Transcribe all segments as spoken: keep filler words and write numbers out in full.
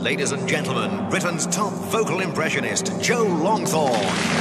Ladies and gentlemen, Britain's top vocal impressionist, Joe Longthorne.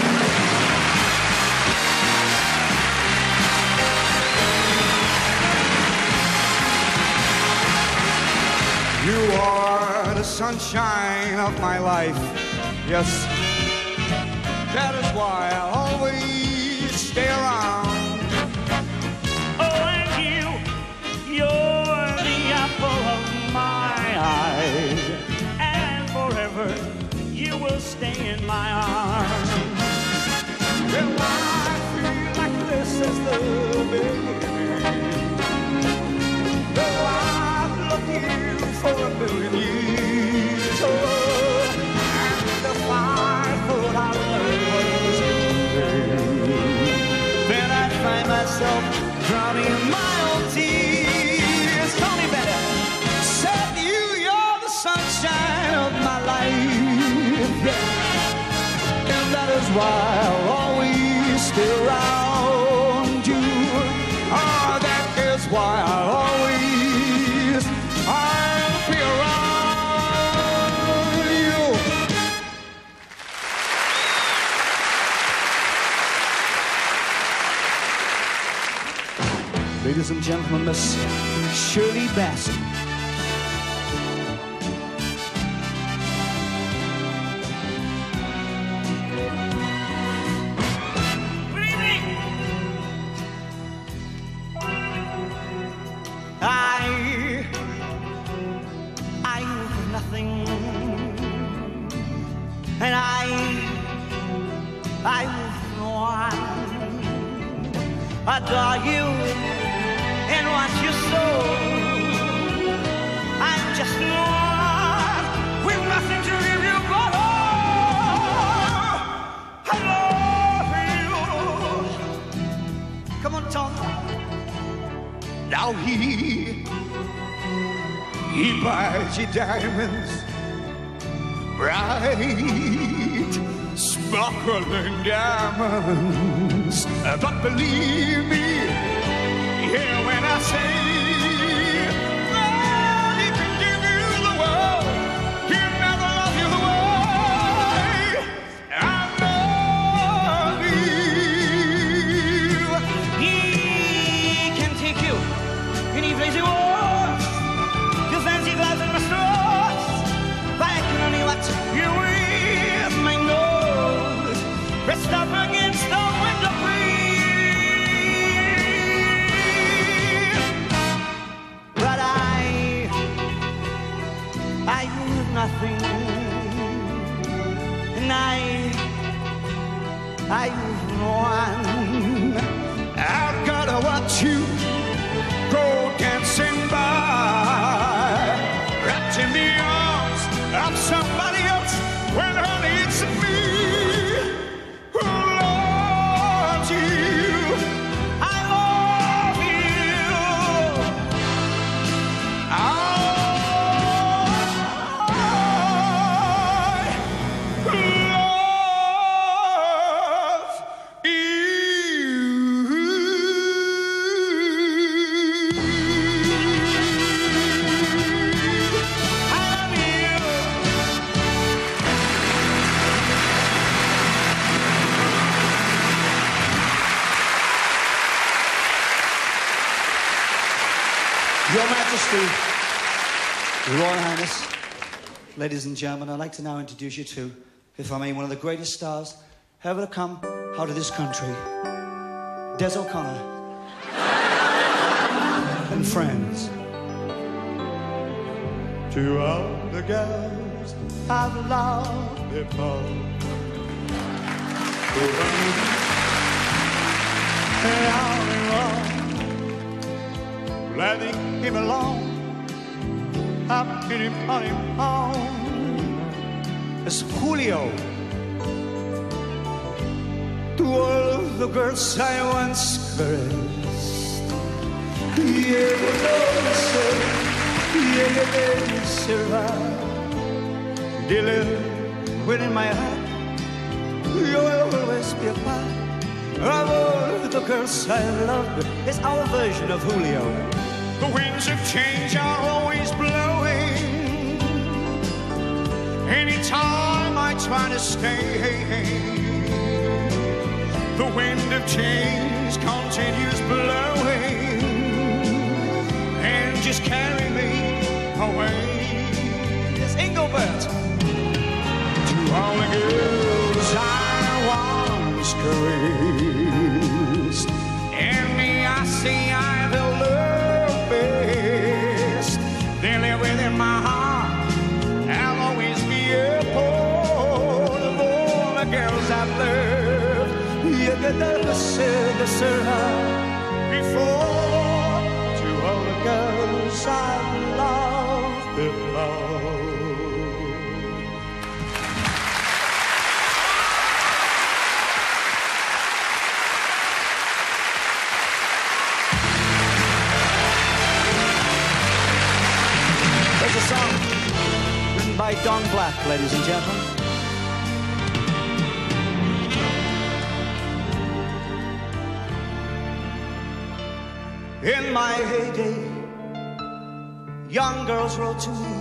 You are the sunshine of my life. Yes, that is why I always stay around. Oh, and you, you're the apple of my eye, and forever you will stay in my arms. Well, I feel like this is the beginning. Though I've loved you for a million years, oh, and the fire thought I was in. Then I find myself drowning in my own tears. Tell me better. Said you, you're the sunshine of my life, yeah. And that is why I'll always stay around you. Oh, that is why I'll always, I'll be around you. Ladies and gentlemen, Miss Shirley Bassey. I, I have nothing, and I, I have no one. Adore you and want you so. I'm just one with nothing to give you but all. I love you. Come on, Tom. Now he, he buys you diamonds, bright, sparkling diamonds. But believe me, here when I say that he can give you the world, he'll never love you the way I love you. He can take you any place you want, your fancy glass and restaurants, but I can only watch you with my nose pressed up against the window frame. But I, I have nothing, and I, I have no one. I've gotta watch you go dancing by, wrapped in the arms of somebody else, when honey it's me who loves you. I love you. I love Your Majesty, Your Royal Highness, ladies and gentlemen, I'd like to now introduce you to, if I may, one of the greatest stars ever to come out of this country, Des O'Connor and friends. To all the girls I've loved before, and all in letting him alone, I'm in him on him home. It's Julio. To all the girls I once caressed, yeah, yeah, survive. Dear little, within my heart, you'll always be a part of all the girls I loved. It's our version of Julio. The winds of change are always blowing, Anytime I try to stay, the wind of change continues blowing and just carry me away. It's Engelbert. To all the girls I once caressed, and me I see I the love best. They live within my heart. I'll always be a part of all the girls I've loved. You could never say the before. To all the girls I've loved below. There's a song written by Don Black, ladies and gentlemen. In my heyday, young girls wrote to me.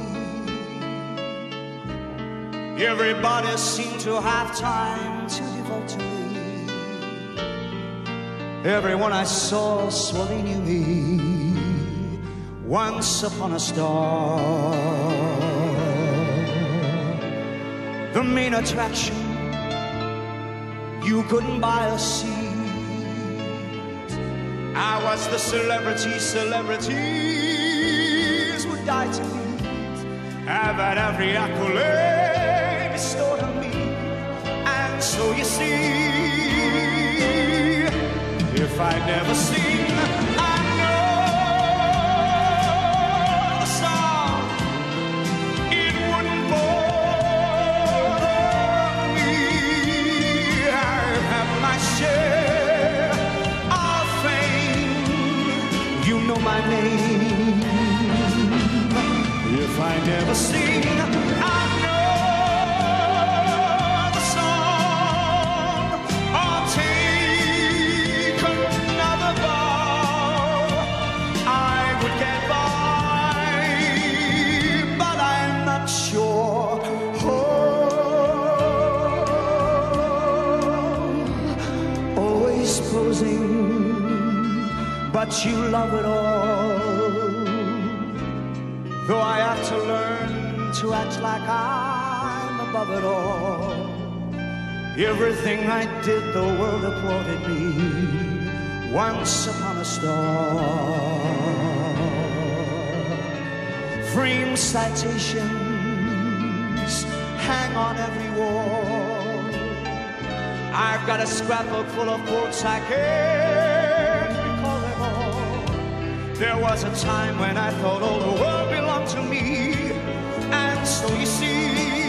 Everybody seemed to have time to devote to me. Everyone I saw swore they knew me. Once upon a star, the main attraction, you couldn't buy a seat. I was the celebrity celebrities would die to meet. I've had every accolade bestowed on me. And so you see, if I never sing, I know the song, it wouldn't bother me. I've had my share of fame, you know my name. If I never sing, I know the song, or take another bow, I would get by, but I'm not sure. Oh, always posing, but you love it all. Though I have to learn to act like I'm above it all. Everything I did, the world applauded me. Once upon a star. Frame citations hang on every wall. I've got a scrapbook full of quotes, I can't recall them all. There was a time when I thought all the world belonged to me. And so you see,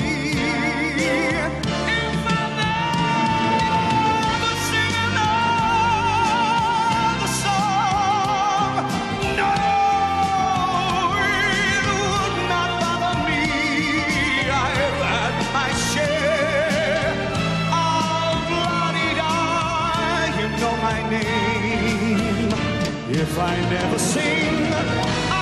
if I never sing another song, no, it would not bother me. I've had my share of la-di-da, you know my name. If I never sing,